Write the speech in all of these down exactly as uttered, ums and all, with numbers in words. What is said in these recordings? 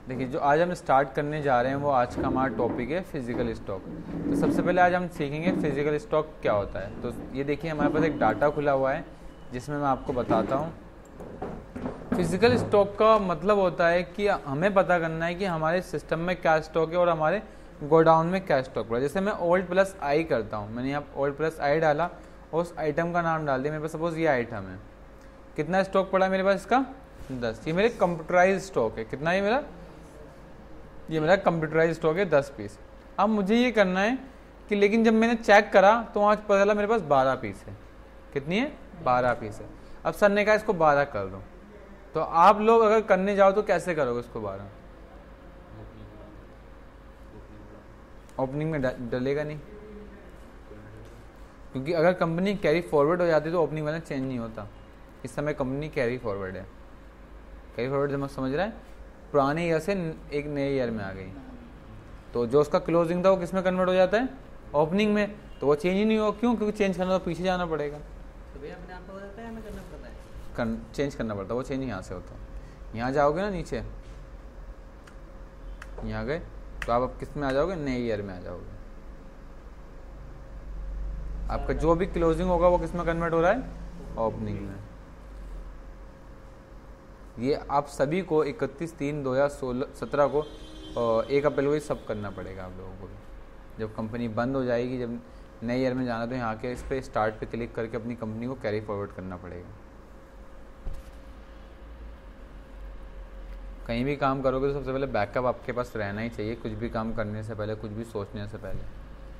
देखिए, जो आज हम स्टार्ट करने जा रहे हैं वो आज का हमारा टॉपिक है फिजिकल स्टॉक। तो सबसे पहले आज हम सीखेंगे फिजिकल स्टॉक क्या होता है। तो ये देखिए, हमारे पास एक डाटा खुला हुआ है जिसमें मैं आपको बताता हूँ। फिजिकल स्टॉक का मतलब होता है कि हमें पता करना है कि हमारे सिस्टम में क्या स्टॉक है और हमारे गोडाउन में क्या स्टॉक पड़ा। जैसे मैं ओल्ड प्लस आई करता हूँ, मैंने यहाँ ओल्ड प्लस आई डाला और उस आइटम का नाम डाल दिया। मेरे पास सपोज ये आइटम है, कितना स्टॉक पड़ा मेरे पास इसका दस। ये मेरे कंप्यूटराइज स्टॉक है। कितना है मेरा? ये मेरा कंप्यूटराइज स्टॉक है दस पीस। अब मुझे ये करना है कि लेकिन जब मैंने चेक करा तो आज पता चला मेरे पास बारह पीस है। कितनी है? बारह पीस है। अब सर ने कहा इसको बारह कर दो। तो आप लोग अगर करने जाओ तो कैसे करोगे इसको बारह? ओपनिंग में डलेगा नहीं, क्योंकि अगर कंपनी कैरी फॉरवर्ड हो जाती तो ओपनिंग वाला चेंज नहीं होता। इस समय कंपनी कैरी फॉरवर्ड है। कैरी फॉरवर्ड समझ रहा है? पुराने ईयर से एक नए ईयर में आ गई, तो जो उसका क्लोजिंग था वो किस में कन्वर्ट हो जाता है? ओपनिंग में। तो वो चेंज ही नहीं होगा। क्यों? क्योंकि चेंज करना तो पीछे जाना पड़ेगा। तो भैया अपने आप हो जाता है हमें करना पड़ता है? कर, चेंज करना पड़ता है। वो चेंज यहाँ से होता है। यहाँ जाओगे ना नीचे, यहाँ गए तो आप अब किस में आ जाओगे? नए ईयर में आ जाओगे। आपका जो भी क्लोजिंग होगा वो किस में कन्वर्ट हो रहा है? ओपनिंग में। ये आप सभी को इकतीस तीन दो हज़ार सोलह सत्रह को एक अप्रैल को सब करना पड़ेगा आप लोगों को। जब कंपनी बंद हो जाएगी, जब नए ईयर में जाना, तो यहाँ के इस पर स्टार्ट पे क्लिक करके अपनी कंपनी को कैरी फॉरवर्ड करना पड़ेगा। कहीं भी काम करोगे तो सबसे पहले बैकअप आपके पास रहना ही चाहिए, कुछ भी काम करने से पहले, कुछ भी सोचने से पहले।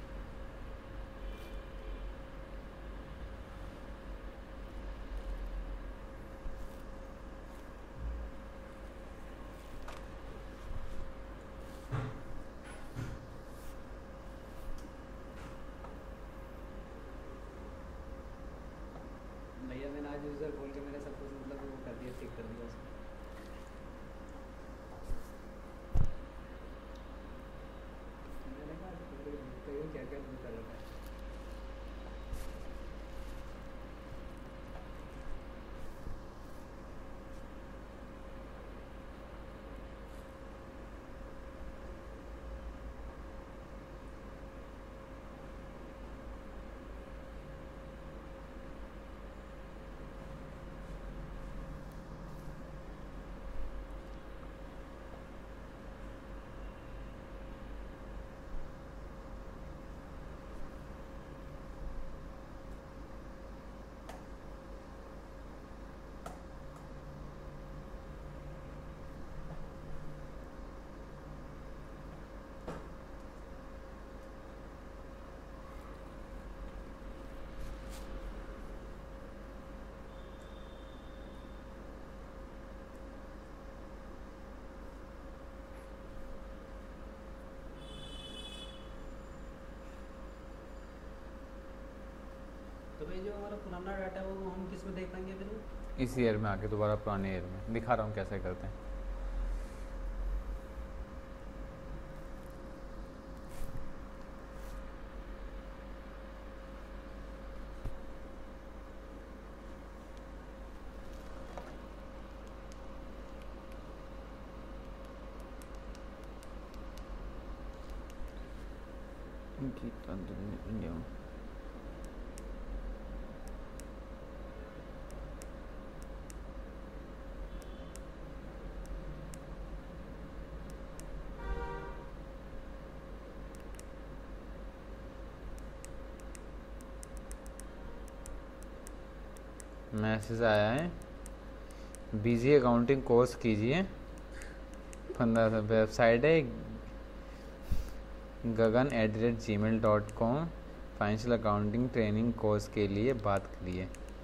भैया मैंने आज यूजर खोल के मैंने सब कुछ मतलब वो कर दिया, टिक कर दिया उसमें। मैंने कहा क्या क्या नहीं कर रखा है। तो भाई जो हमारा पुराना डाटा है वो हम किस में देख पाएंगे फिर? वो इस ईयर में आके दोबारा पुराने ईयर में दिखा रहा हूँ कैसे करते हैं। मैसेज आया है, बिजी अकाउंटिंग कोर्स कीजिए। पंद्रह सौ वेबसाइट है Gagan at the rate Gmail dot com. Financial accounting training course के लिए बात करिए।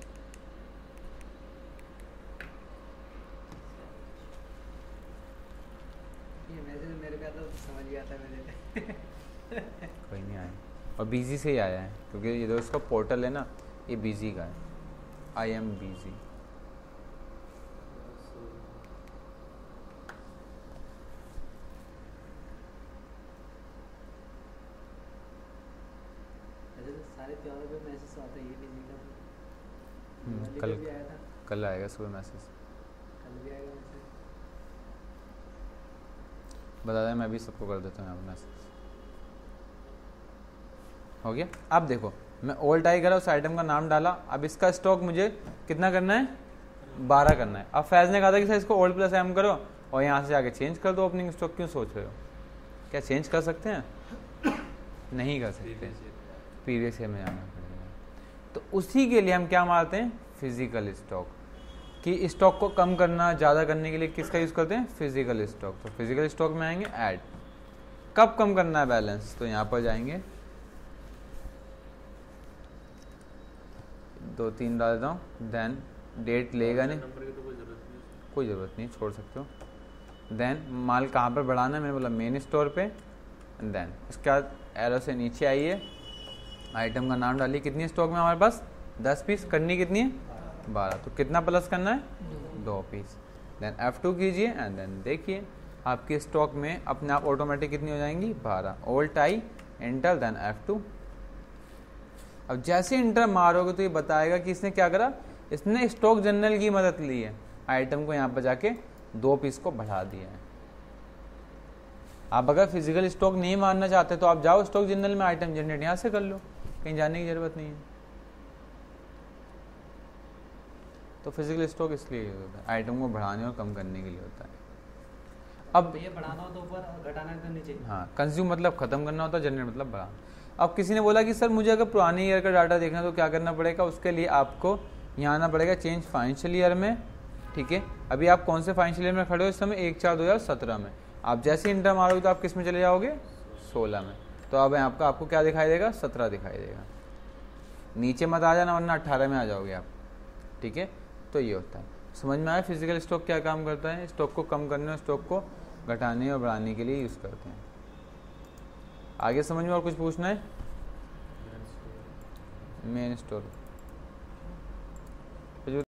ये मैसेज मेरे पे आता तो समझ ही आता मेरे। कोई नहीं आया, और बिजी से ही आया है क्योंकि ये जो इसका पोर्टल है ना, ये बिजी का है। I am busy. सारे त्योहारों पे मैसेज आता है ये बिजी का। हम्म, कल भी आया था, कल आएगा सुबह मैसेज। कल भी आएगा मैसेज। बता दें, मैं भी सबको कर देता हूँ यहाँ पर मैसेज। हो गया। अब देखो मैं ओल्ड आई करा, उस आइटम का नाम डाला। अब इसका स्टॉक मुझे कितना करना है, बारह करना है। अब फैज़ ने कहा था कि सर इसको ओल्ड प्लस एम करो और यहाँ से आगे चेंज कर दो ओपनिंग स्टॉक, क्यों सोच रहे हो? क्या चेंज कर सकते हैं? नहीं कर सकते, प्रीवियस ईयर में जाना पड़ेगा। तो उसी के लिए हम क्या मारते हैं, फिजिकल स्टॉक। कि स्टॉक को कम करना, ज़्यादा करने के लिए किसका यूज़ करते हैं, फिजिकल स्टॉक। तो फिजिकल स्टॉक में आएंगे ऐड, कब कम करना है बैलेंस, तो यहाँ पर जाएंगे, दो तीन डाल देता हूँ, देन डेट लेगा नहीं, कोई ज़रूरत नहीं, छोड़ सकते हो। देन माल कहाँ पर बढ़ाना है, मैंने बोला मेन स्टोर पे। देन इसके बाद एरो से नीचे आइए, आइटम का नाम डालिए, कितनी स्टॉक में हमारे पास, दस पीस, करनी कितनी है, बारह। तो कितना प्लस करना है, दो पीस। देन एफ टू कीजिए एंड देन देखिए आपके स्टॉक में अपने आप ऑटोमेटिक कितनी हो जाएंगी, बारह। Alt I, enter, then F two. अब जैसे इंटर मारोगे तो ये बताएगा कि इसने क्या करा, इसने स्टॉक जनरल की मदद ली है, आइटम को यहाँ पर जाके दो पीस को बढ़ा दिया है। आप अगर फिजिकल स्टॉक नहीं मारना चाहते तो आप जाओ स्टॉक जनरल में, आइटम जनरेट यहाँ से कर लो, कहीं जाने की जरूरत नहीं है। तो फिजिकल स्टॉक इसलिए यूज होता है, आइटम को बढ़ाने और कम करने के लिए होता है। अब तो ये बढ़ाना हो तो ऊपर, घटाना है तो नीचे। हाँ, कंज्यूम मतलब खत्म करना होता है, जनरेट मतलब बढ़ाना। अब किसी ने बोला कि सर मुझे अगर पुराने ईयर का डाटा देखना है तो क्या करना पड़ेगा, उसके लिए आपको यहाँ आना पड़ेगा चेंज फाइनेंशियल ईयर में। ठीक है, अभी आप कौन से फाइनेंशियल ईयर में खड़े हो इस समय, एक चार दो हज़ार सत्रह में। आप जैसे इंटर मारोगे तो आप किस में चले जाओगे, सोलह में। तो अब यहाँ आपका आपको क्या दिखाई देगा, सत्रह दिखाई देगा। नीचे मत आ जाना वरना अट्ठारह में आ जाओगे आप। ठीक है, तो ये होता है। समझ में आया फिजिकल स्टॉक क्या काम करता है, स्टॉक को कम करने और स्टॉक को घटाने और बढ़ाने के लिए यूज़ करते हैं। आगे समझ में और कुछ पूछना है, मेन स्टोर